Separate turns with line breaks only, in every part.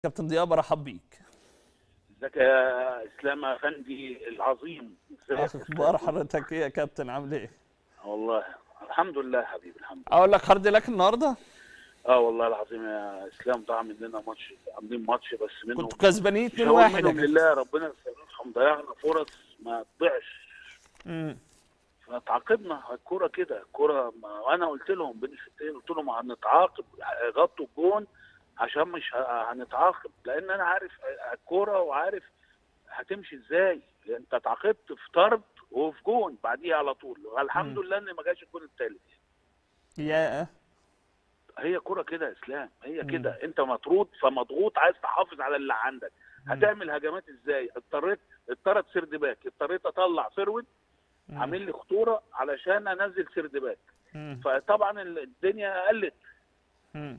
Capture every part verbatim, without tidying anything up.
كابتن ضياء برحب بيك.
ازيك يا اسلام افندي العظيم؟ ازيك يا
اخبار
اسلام؟
حضرتك ايه يا كابتن، عامل ايه؟
والله الحمد لله حبيبي، الحمد لله.
اقول لك هارد لك النهارده.
اه والله العظيم يا اسلام، ضاع مننا ماتش، عاملين ماتش بس
كنتوا
منهم.
كسبانين
مش هقول
اتنين واحد يا
منهم
كابتن.
لله، ربنا يسامحهم، ضيعنا فرص ما تضيعش.
امم
فتعاقبنا الكوره كده، الكوره ما... وانا قلت لهم بين الشوطين، قلت لهم هنتعاقب، غطوا الجون عشان مش ه- هنتعاقب، لان انا عارف الكوره وعارف هتمشي ازاي. انت اتعاقبت في طرد وفي جون بعديها على طول، الحمد
امم
لله ان ما جاش الجون الثالث.
يا
هي كرة كده يا اسلام، هي
امم
كده، انت مطرود فمضغوط، عايز تحافظ على اللي عندك. هتعمل هجمات ازاي؟ اضطريت اضطرت سيرد باك، اضطريت اطلع فيرود
امم
عامل لي خطوره علشان انزل سيرد باك.
امم
فطبعا الدنيا قلت.
امم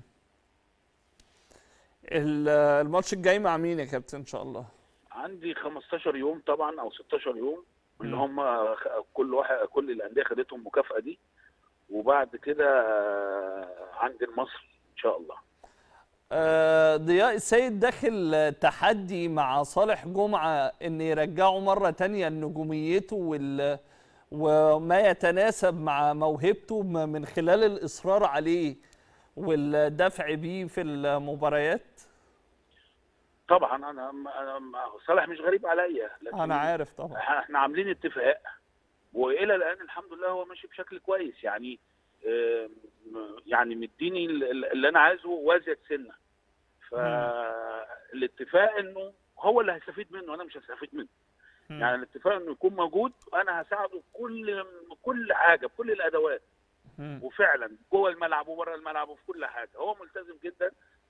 ال- الماتش الجاي مع مين يا كابتن ان شاء الله؟
عندي خمستاشر يوم طبعا او ستاشر يوم، اللي
امم
هم كل واحد، كل الانديه خدتهم المكافاه دي، وبعد كده آه، عند المصري ان شاء الله.
آه ضياء السيد داخل تحدي مع صالح جمعة ان يرجعوا مرة تانية نجوميته وال وما يتناسب مع موهبته م- من خلال الإصرار عليه والدفع بيه في المباريات.
طبعا انا انا صالح مش غريب عليا،
انا
لكن
عارف طبعا.
احنا عاملين اتفاق، والى الان الحمد لله هو ماشي بشكل كويس يعني. آم، يعني مديني اللي انا عايزه وازيد سنه.
مم.
فالاتفاق انه هو اللي هيستفيد منه، انا مش هستفيد منه.
مم.
يعني الاتفاق انه يكون موجود وانا هساعده بكل كل حاجه، بكل الادوات،
مم.
وفعلا جوه الملعب وبره الملعب وفي كل حاجه هو ملتزم جدا،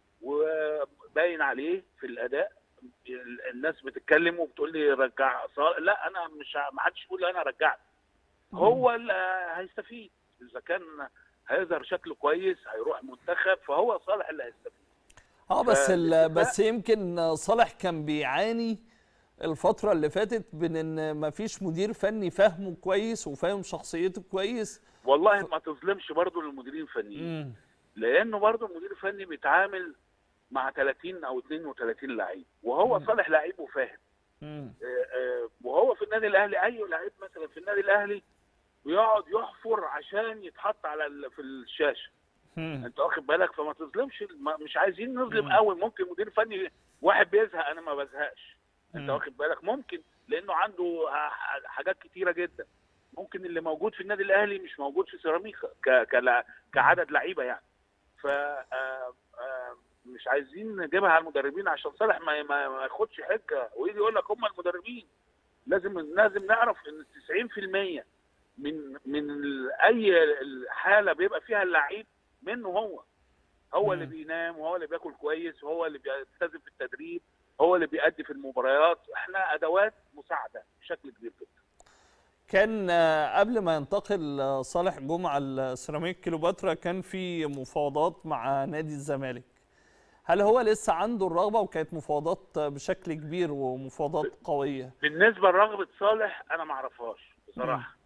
وباين عليه في الاداء. الناس بتتكلم وبتقول لي رجع صالح، لا انا مش ه- ما حدش يقول لي انا رجعت.
مم.
هو اللي هيستفيد اذا كان هيظهر شكله كويس، هيروح منتخب، فهو صالح اللي هيستفيد.
اه بس ال...
فالاتفاق،
بس يمكن صالح كان بيعاني الفترة اللي فاتت من ان مفيش مدير فني فاهمه كويس وفاهم شخصيته كويس.
والله
ف...
ما تظلمش برضو للمديرين الفنيين،
مم.
لانه برضو المدير الفني بيتعامل مع ثلاثين او اثنين وثلاثين لعيب، وهو
مم.
صالح لعيب وفاهم.
مم.
آه، آه، وهو في النادي الاهلي، اي لعيب مثلا في النادي الاهلي بيقعد يحفر عشان يتحط على ال- في الشاشه.
مم.
انت واخد بالك؟ فما تظلمش، ما- مش عايزين نظلم
مم.
قوي. ممكن مدير فني واحد بيزهق، انا ما بزهقش. انت
مم.
واخد بالك؟ ممكن لانه عنده ح- حاجات كتيره جدا. ممكن اللي موجود في النادي الاهلي مش موجود في سيراميكا ك- كلا- كعدد لعيبه يعني. ف آه، آه، مش عايزين نجيبها على المدربين عشان صالح ما ما ما ياخدش حجه ويجي يقول لك هم المدربين. لازم لازم نعرف ان تسعين في المية من من ال- اي حاله بيبقى فيها اللعيب منه هو. هو اللي
مم.
بينام، وهو اللي بياكل كويس، وهو اللي بيلتزم في التدريب، هو اللي بيأدي في المباريات. احنا ادوات مساعده بشكل كبير جدا.
كان آه، قبل ما ينتقل آه، صالح جمعة لسيراميك كليوباترا كان في مفاوضات مع نادي الزمالك. هل هو لسه عنده الرغبة وكانت مفاوضات آه، بشكل كبير ومفاوضات قوية؟
بالنسبه لرغبه صالح انا ما اعرفهاش
مم.
بصراحه.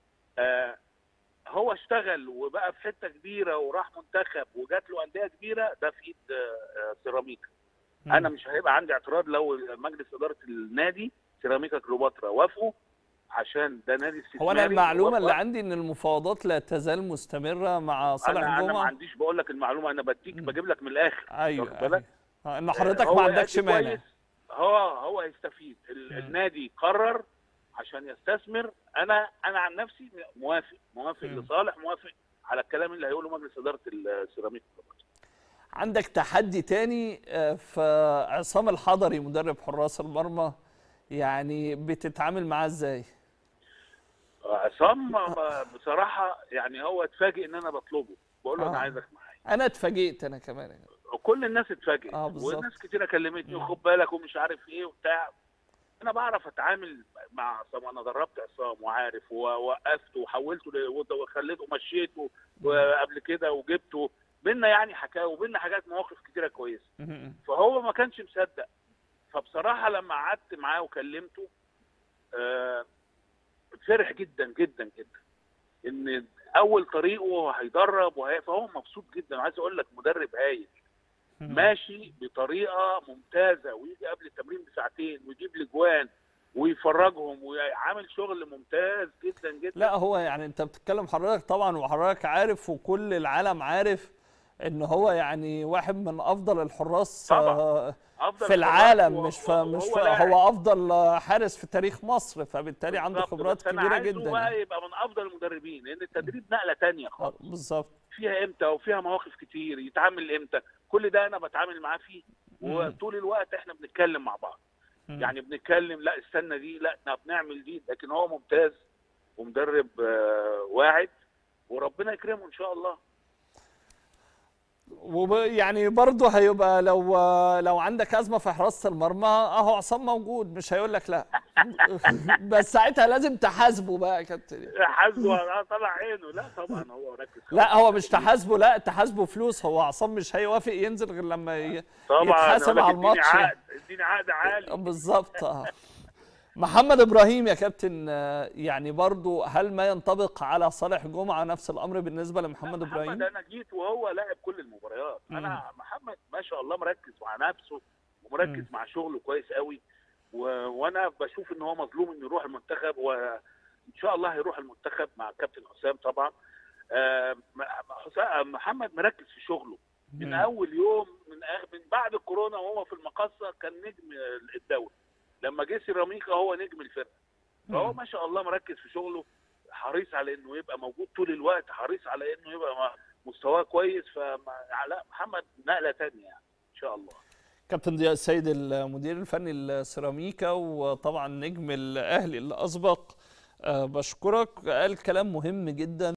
آه هو اشتغل وبقى في حته كبيره وراح منتخب وجات له انديه كبيره، ده في ايد آه آه، سيراميكا. انا
مم.
مش هيبقى عندي اعتراض لو مجلس اداره النادي سيراميكا كليوباترا وافقوا، عشان ده نادي
هو أنا
استثماري
المعلومة اللي
ووافق.
عندي إن المفاوضات لا تزال مستمرة مع صالح
انا انا ما
جمعة.
عنديش، بقول لك المعلومه، انا بديك
مم.
بجيب لك من الاخر. انت واخد
أيوه
بالك؟
أيوه. آه، إن
آه،
حضرتك ما
هو
عندكش
يأدي
مانع.
كويس، هو هو هيستفيد. ال-
مم.
النادي قرر عشان يستثمر. انا انا عن نفسي موافق، موافق
مم.
لصالح، موافق على الكلام اللي هيقوله مجلس اداره السيراميكا.
عندك تحدي تاني آه، في عصام الحضري مدرب حراس المرمى، يعني بتتعامل معاه ازاي؟
عصام بصراحه يعني هو اتفاجئ ان انا بطلبه، بقول له انا
اه
عايزك معايا.
انا اتفاجئت انا كمان يعني.
وكل الناس اتفاجئت،
اه
وناس
بالظبط.
كتيره كلمتني
مم.
وخد بالك ومش عارف ايه وبتاع. انا بعرف اتعامل مع عصام، انا دربت عصام وعارف، ووقفته وحولته ل- وخليته مشيته
مم.
وقبل كده وجبته. بينا يعني حكاوي، وبينا حاجات، مواقف كتيره كويسه.
مم.
فهو ما كانش مصدق. فبصراحه لما قعدت معاه وكلمته، آه، فرح جدا جدا جدا ان اول طريقه هيدرب وهي، فهو مبسوط جدا. وعايز اقول لك مدرب هايل، ماشي بطريقه ممتازه، ويجي قبل التمرين بساعتين ويجيب الاجوان ويفرجهم وعامل شغل ممتاز جدا جدا.
لا هو يعني انت بتتكلم حضرتك طبعا، وحضرتك عارف وكل العالم عارف ان هو يعني واحد من افضل الحراس
طبعا أفضل
في العالم، مش ف... مش ف... هو افضل حارس في تاريخ مصر، فبالتالي عنده خبرات كبيره جدا.
بقى يعني يبقى من افضل المدربين، لان التدريب نقله ثانيه خالص.
بالظبط.
فيها امتى وفيها مواقف كتير، يتعامل امتى، كل ده انا بتعامل معاه فيه، وطول الوقت احنا بنتكلم مع بعض. مم. يعني بنتكلم، لا استنى دي، لا احنا بنعمل دي، لكن هو ممتاز ومدرب آه واعد، وربنا يكرمه ان شاء الله.
ويعني برضه هيبقى لو لو عندك ازمه في حراسه المرمى اهو عصام موجود، مش هيقول لك لا. بس ساعتها لازم تحاسبه بقى يا كابتن.
حاسبه طلع عينه. لا طبعا هو ركز.
لا هو مش تحاسبه، لا تحاسبه فلوس. هو عصام مش هيوافق ينزل غير لما ي...
طبعا
يتحاسب على الماتش.
اديني عقد، اديني عقد عالي.
بالظبط. اه محمد ابراهيم يا كابتن، يعني برضو هل ما ينطبق على صالح جمعه نفس الامر بالنسبه لمحمد ابراهيم؟
محمد انا جيت وهو لاعب كل المباريات. مم. انا محمد ما شاء الله مركز مع نفسه ومركز مم. مع شغله كويس قوي، و... وانا بشوف ان هو مظلوم انه يروح المنتخب، وان شاء الله هيروح المنتخب مع كابتن حسام طبعا. آه محمد مركز في شغله من مم. اول يوم، من من بعد الكورونا وهو في المقصه كان نجم الدوري، لما جه سيراميكا هو نجم الفرقه. فهو ما شاء الله مركز في شغله، حريص على انه يبقى موجود طول الوقت، حريص على انه يبقى مستواه كويس. فلا محمد نقله ثانيه يعني ان شاء الله.
كابتن ضياء السيد المدير الفني لسيراميكا وطبعا نجم الاهلي اللي اسبق، بشكرك، قال كلام مهم جدا.